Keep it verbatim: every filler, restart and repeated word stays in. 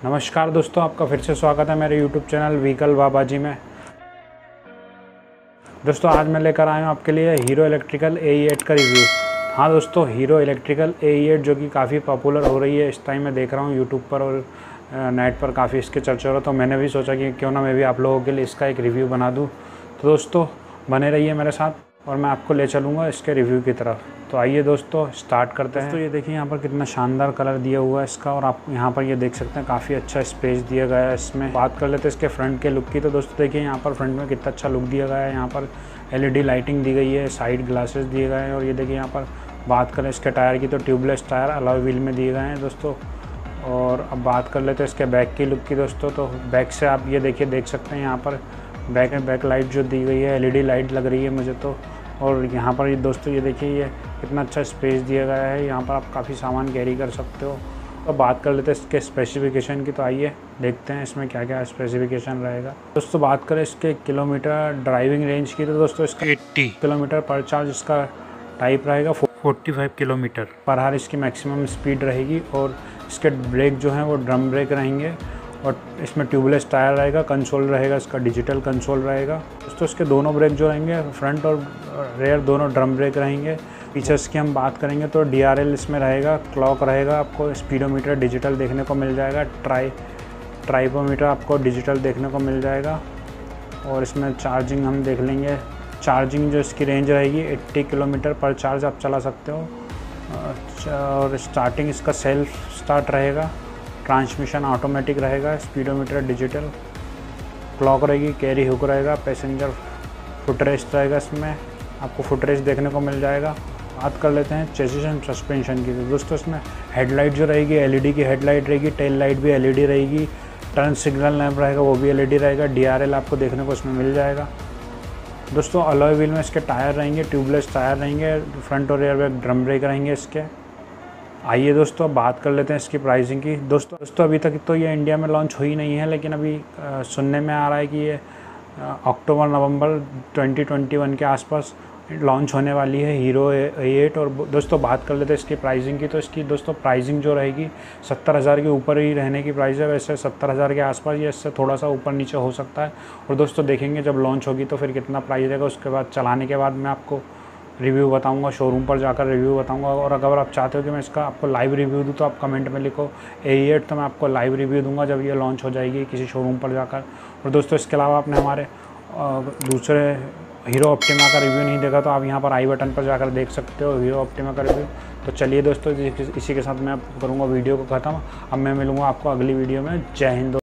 नमस्कार दोस्तों, आपका फिर से स्वागत है मेरे यूट्यूब चैनल व्हीकल बाबाजी में। दोस्तों आज मैं लेकर आया हूँ आपके लिए Hero electrical A E eight का रिव्यू। हाँ दोस्तों, Hero electrical A E eight जो कि काफ़ी पॉपुलर हो रही है इस टाइम मैं देख रहा हूँ यूट्यूब पर और नेट पर काफ़ी इसके चर्चा हो रहा है, तो मैंने भी सोचा कि क्यों ना मैं भी आप लोगों के लिए इसका एक रिव्यू बना दूँ। तो दोस्तों बने रहिए मेरे साथ और मैं आपको ले चलूँगा इसके रिव्यू की तरफ। तो आइए दोस्तों स्टार्ट करते हैं। तो ये देखिए यहाँ पर कितना शानदार कलर दिया हुआ है इसका, और आप यहाँ पर ये देख सकते हैं काफ़ी अच्छा स्पेस दिया गया है इसमें। बात कर लेते हैं इसके फ्रंट के लुक की। तो दोस्तों देखिए यहाँ पर फ्रंट में कितना अच्छा लुक दिया गया है। यहाँ पर एल ई डी लाइटिंग दी गई है, साइड ग्लासेस दिए गए हैं, और ये देखिए यहाँ पर बात करें इसके टायर की तो ट्यूबलेस टायर अलॉय व्हील में दिए गए हैं दोस्तों। और अब बात कर लेते हैं इसके बैक की लुक की दोस्तों। तो बैक से आप ये देखिए देख सकते हैं यहाँ पर बैक में बैक लाइट जो दी गई है एल ई डी लाइट लग रही है मुझे तो। और यहाँ पर ये दोस्तों ये देखिए ये कितना अच्छा स्पेस दिया गया है, यहाँ पर आप काफ़ी सामान कैरी कर सकते हो। तो बात कर लेते हैं इसके स्पेसिफिकेशन की। तो आइए देखते हैं इसमें क्या क्या स्पेसिफिकेशन रहेगा। दोस्तों बात करें इसके किलोमीटर ड्राइविंग रेंज की तो दोस्तों इसका अस्सी किलोमीटर पर चार्ज इसका टाइप रहेगा। पैंतालीस किलोमीटर पर आवर इसकी मैक्सिमम स्पीड रहेगी। और इसके ब्रेक जो हैं वो ड्रम ब्रेक रहेंगे, और इसमें ट्यूबलेस टायर रहेगा। कंसोल रहेगा इसका डिजिटल कंसोल रहेगा दोस्तों। इसके दोनों ब्रेक जो रहेंगे फ्रंट और रेयर दोनों ड्रम ब्रेक रहेंगे। फीचर्स की हम बात करेंगे तो डी आर एल इसमें रहेगा, क्लॉक रहेगा, आपको स्पीडोमीटर डिजिटल देखने को मिल जाएगा, ट्राई ट्राइपोमीटर आपको डिजिटल देखने को मिल जाएगा। और इसमें चार्जिंग हम देख लेंगे। चार्जिंग जो इसकी रेंज रहेगी अस्सी किलोमीटर पर चार्ज आप चला सकते हो। और स्टार्टिंग इसका सेल्फ स्टार्ट रहेगा, ट्रांसमिशन ऑटोमेटिक रहेगा, स्पीडोमीटर डिजिटल, क्लॉक रहेगी, कैरी हुक रहेगा, पैसेंजर फुटरेस्ट रहेगा, इसमें आपको फुटरेस्ट देखने को मिल जाएगा। बात कर लेते हैं चेसिस एंड सस्पेंशन की। तो दोस्तों इसमें हेडलाइट जो रहेगी एल ई डी की हेडलाइट रहेगी, टेल लाइट भी एल ई डी रहेगी, टर्न सिग्नल लैंप रहेगा वो भी एल ई डी रहेगा, डी आर एल आपको देखने को इसमें मिल जाएगा। दोस्तों अलॉय व्हील में इसके टायर रहेंगे, ट्यूबलेस टायर रहेंगे, फ्रंट और रियर बैक ड्रम ब्रेक रहेंगे इसके। आइए दोस्तों अब बात कर लेते हैं इसकी प्राइसिंग की। दोस्तों दोस्तों अभी तक तो ये इंडिया में लॉन्च हुई नहीं है, लेकिन अभी आ, सुनने में आ रहा है कि ये अक्टूबर नवंबर ट्वेंटी इक्कीस के आसपास लॉन्च होने वाली है हीरो ए ई एट। और दोस्तों बात कर लेते हैं इसकी प्राइसिंग की। तो इसकी दोस्तों प्राइसिंग जो रहेगी सत्तर हज़ार के ऊपर ही रहने की प्राइस है। वैसे सत्तर हज़ार के आसपास या इससे थोड़ा सा ऊपर नीचे हो सकता है। और दोस्तों देखेंगे जब लॉन्च होगी तो फिर कितना प्राइस रहेगा, उसके बाद चलाने के बाद मैं आपको रिव्यू बताऊंगा, शोरूम पर जाकर रिव्यू बताऊंगा। और अगर आप चाहते हो कि मैं इसका आपको लाइव रिव्यू दूँ तो आप कमेंट में लिखो ए ई एट, तो मैं आपको लाइव रिव्यू दूंगा जब ये लॉन्च हो जाएगी किसी शोरूम पर जाकर। और दोस्तों इसके अलावा आपने हमारे दूसरे हीरो ऑप्टिमा का रिव्यू नहीं देखा तो आप यहाँ पर आई बटन पर जाकर देख सकते हो हीरो ऑप्टिमा का रिव्यू। तो चलिए दोस्तों इसी के साथ मैं करूँगा वीडियो को ख़त्म। अब मैं मिलूँगा आपको अगली वीडियो में। जय हिंद।